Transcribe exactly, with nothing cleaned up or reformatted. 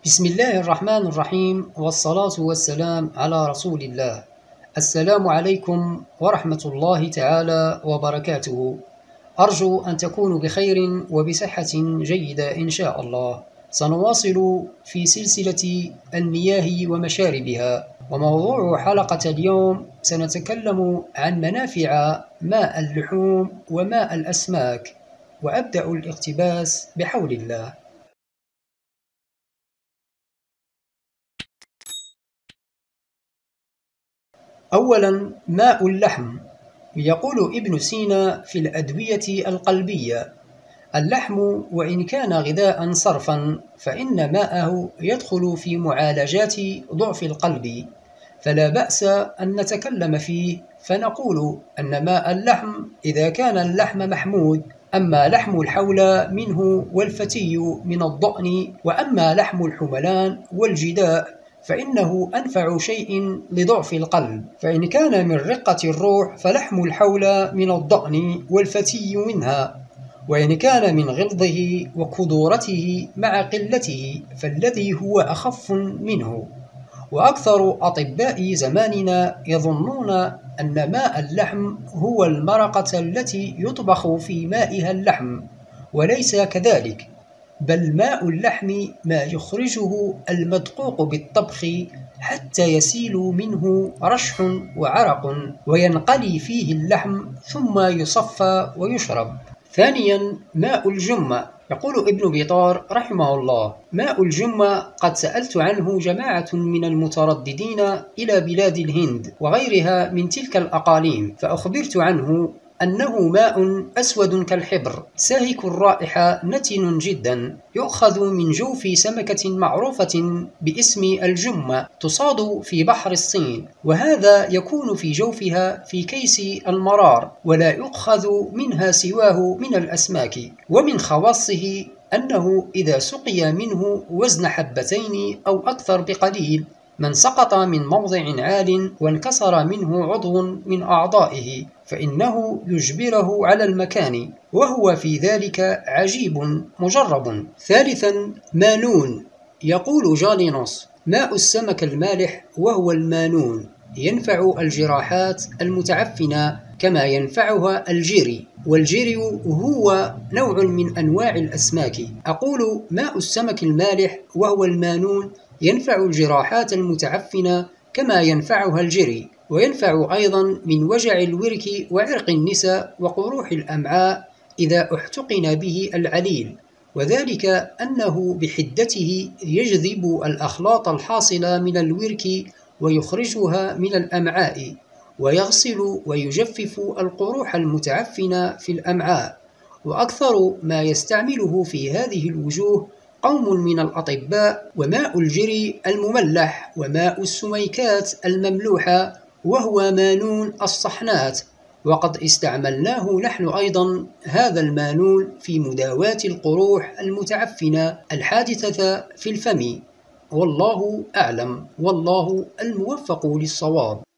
بسم الله الرحمن الرحيم، والصلاة والسلام على رسول الله. السلام عليكم ورحمة الله تعالى وبركاته. أرجو أن تكونوا بخير وبصحة جيدة إن شاء الله. سنواصل في سلسلة المياه ومشاربها، وموضوع حلقة اليوم سنتكلم عن منافع ماء اللحوم وماء الأسماك، وأبدأ الاقتباس بحول الله. أولا، ماء اللحم. يقول ابن سينا في الأدوية القلبية: اللحم وإن كان غذاء صرفا فإن ماءه يدخل في معالجات ضعف القلب، فلا بأس أن نتكلم فيه فنقول أن ماء اللحم إذا كان اللحم محمود، أما لحم الحولى منه والفتي من الضأن، وأما لحم الحملان والجداء فإنه أنفع شيء لضعف القلب. فإن كان من رقة الروح فلحم الحولى من الضأن والفتي منها، وإن كان من غلظه وكدورته مع قلته فالذي هو أخف منه. وأكثر أطباء زماننا يظنون أن ماء اللحم هو المرقة التي يطبخ في مائها اللحم، وليس كذلك، بل ماء اللحم ما يخرجه المدقوق بالطبخ حتى يسيل منه رشح وعرق، وينقلي فيه اللحم ثم يصفى ويشرب. ثانيا، ماء الجمة. يقول ابن بطار رحمه الله: ماء الجمة قد سألت عنه جماعة من المترددين إلى بلاد الهند وغيرها من تلك الأقاليم، فأخبرت عنه أنه ماء أسود كالحبر ساهك الرائحة نتن جدا، يؤخذ من جوف سمكة معروفة باسم الجمة تصاد في بحر الصين، وهذا يكون في جوفها في كيس المرار، ولا يؤخذ منها سواه من الأسماك. ومن خواصه أنه إذا سقي منه وزن حبتين أو أكثر بقليل، من سقط من موضع عال وانكسر منه عضو من أعضائه فإنه يجبره على المكان، وهو في ذلك عجيب مجرب. ثالثا، مانون. يقول جالينوس: ماء السمك المالح وهو المانون ينفع الجراحات المتعفنة كما ينفعها الجيري، والجيري هو نوع من أنواع الأسماك. أقول ماء السمك المالح وهو المانون ينفع الجراحات المتعفنة كما ينفعها الجيري، وينفع أيضا من وجع الورك وعرق النساء وقروح الأمعاء إذا احتقن به العليل، وذلك أنه بحدته يجذب الأخلاط الحاصلة من الورك ويخرجها من الأمعاء، ويغسل ويجفف القروح المتعفنة في الأمعاء. وأكثر ما يستعمله في هذه الوجوه قوم من الأطباء وماء الجري المملح وماء السميكات المملوحة، وهو مانون الصحنات، وقد استعملناه نحن أيضا هذا المانون في مداواة القروح المتعفنة الحادثة في الفم. والله أعلم، والله الموفق للصواب.